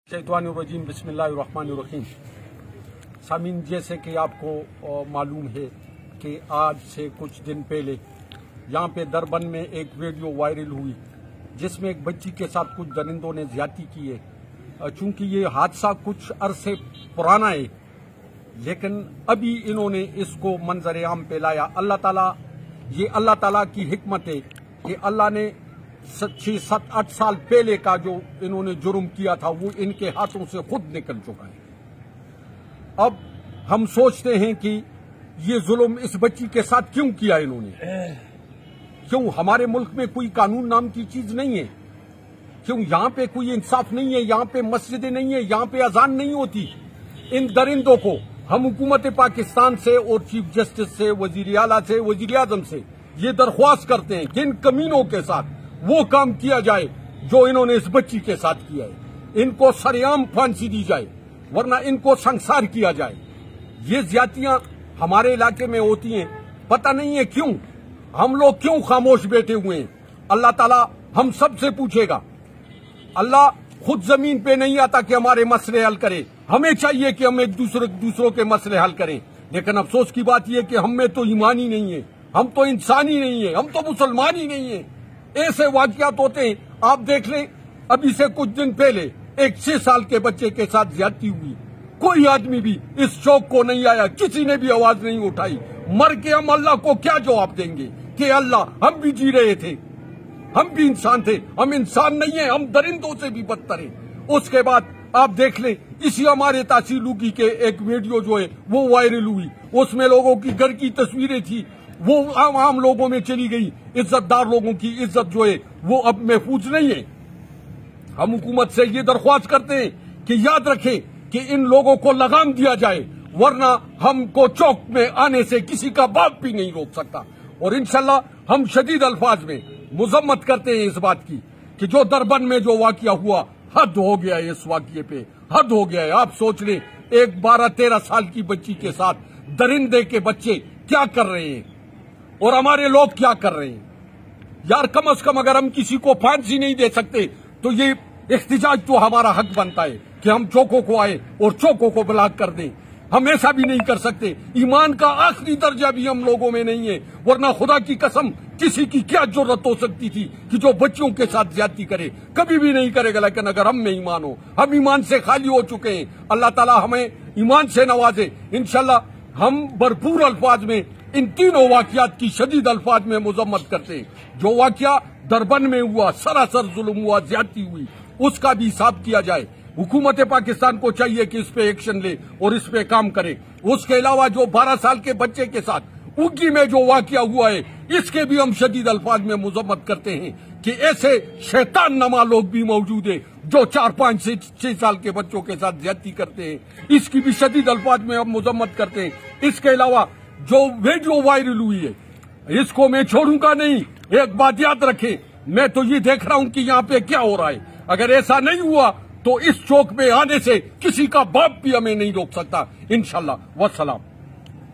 शैतानिर्रजीम बिस्मिल्लाहिर्रहमानिर्रहीम। सामीन, जैसे कि आपको मालूम है कि आज से कुछ दिन पहले यहाँ पे दरबन में एक वीडियो वायरल हुई जिसमें एक बच्ची के साथ कुछ दरिंदों ने ज्यादती की है। चूंकि ये हादसा कुछ अरसे पुराना है, लेकिन अभी इन्होंने इसको मंजर आम पे लाया। अल्लाह ताला की हिकमत है कि अल्लाह ने 6-7-8 साल पहले का जो इन्होंने जुर्म किया था वो इनके हाथों से खुद निकल चुका है। अब हम सोचते हैं कि ये जुल्म इस बच्ची के साथ क्यों किया इन्होंने? क्यों हमारे मुल्क में कोई कानून नाम की चीज नहीं है? क्यों यहाँ पे कोई इंसाफ नहीं है? यहाँ पे मस्जिदें नहीं है? यहाँ पे अजान नहीं होती? इन दरिंदों को हम हुकूमत पाकिस्तान से और चीफ जस्टिस से, वजीर आला से, वजीर आजम से ये दरख्वास्त करते हैं कि इन कमीनों के साथ वो काम किया जाए जो इन्होंने इस बच्ची के साथ किया है। इनको सरेआम फांसी दी जाए, वरना इनको संसार किया जाए। ये ज्यादतियां हमारे इलाके में होती हैं, पता नहीं है क्यों, हम लोग क्यों खामोश बैठे हुए हैं। अल्लाह ताला हम सब से पूछेगा। अल्लाह खुद जमीन पे नहीं आता कि हमारे मसले हल करे, हमें चाहिए कि हम एक दूसरों के मसले हल करें। लेकिन अफसोस की बात यह कि हम में तो ईमान ही नहीं है, हम तो इंसान ही नहीं है, हम तो मुसलमान ही नहीं है। ऐसे वाकयात होते हैं। आप देख लें, अभी से कुछ दिन पहले एक 6 साल के बच्चे के साथ ज्यादती हुई। कोई आदमी भी इस चौक को नहीं आया, किसी ने भी आवाज नहीं उठाई। मर के हम अल्लाह को क्या जवाब देंगे कि अल्लाह हम भी जी रहे थे, हम भी इंसान थे? हम इंसान नहीं है, हम दरिंदों से भी बदतर हैं। उसके बाद आप देख लें, इसी हमारे तासीलुकी के एक वीडियो जो है वो वायरल हुई। उसमें लोगों की घर की तस्वीरें थी, वो आम लोगों में चली गई। इज्जतदार लोगों की इज्जत जो है वो अब महफूज नहीं है। हम हुकूमत से ये दरख्वास्त करते हैं कि याद रखें कि इन लोगों को लगाम दिया जाए, वरना हमको चौक में आने से किसी का बाप भी नहीं रोक सकता। और इंशाल्लाह हम शदीद अल्फाज में मुजम्मत करते हैं इस बात की कि जो दरबन में जो वाकया हुआ, हद हो गया है। इस वाकये पे हद हो गया है। आप सोच लें, एक 12-13 साल की बच्ची के साथ दरिंदे के बच्चे क्या कर रहे हैं और हमारे लोग क्या कर रहे हैं। यार, कम से कम अगर हम किसी को फांसी नहीं दे सकते तो ये इख्तिजाज तो हमारा हक बनता है कि हम चौकों को आए और चौकों को ब्लॉक कर दें। हम ऐसा भी नहीं कर सकते। ईमान का आखिरी दर्जा भी हम लोगों में नहीं है, वरना खुदा की कसम किसी की क्या जरूरत हो सकती थी कि जो बच्चों के साथ ज्यादती करे? कभी भी नहीं करेगा। लेकिन अगर हम में ईमान हो, हम ईमान से खाली हो चुके हैं। अल्लाह ताला हमें ईमान से नवाजे। इंशाल्लाह हम भरपूर अल्फाज में इन तीनों वाकयात की शदीद अल्फाज में मुजम्मत करते हैं। जो वाकया दरबन में हुआ, सरासर जुल्म हुआ, ज्यादती हुई, उसका भी हिसाब किया जाए। हुकूमत पाकिस्तान को चाहिए कि इस पे एक्शन ले और इस पे काम करे। उसके अलावा जो 12 साल के बच्चे के साथ उगी में जो वाकया हुआ है, इसके भी हम शदीद अल्फाज में मुजम्मत करते हैं कि ऐसे शैतान नमा लोग भी मौजूद है जो 4-5 से 6 साल के बच्चों के साथ ज्यादती करते हैं। इसकी भी शदीद अल्फाज में हम मुजम्मत करते हैं। इसके अलावा जो वीडियो वायरल हुई है, इसको मैं छोड़ूंगा नहीं। एक बात याद रखें, मैं तो ये देख रहा हूं कि यहाँ पे क्या हो रहा है। अगर ऐसा नहीं हुआ तो इस चौक में आने से किसी का बाप भी हमें नहीं रोक सकता। इंशाल्लाह। वस्सलाम।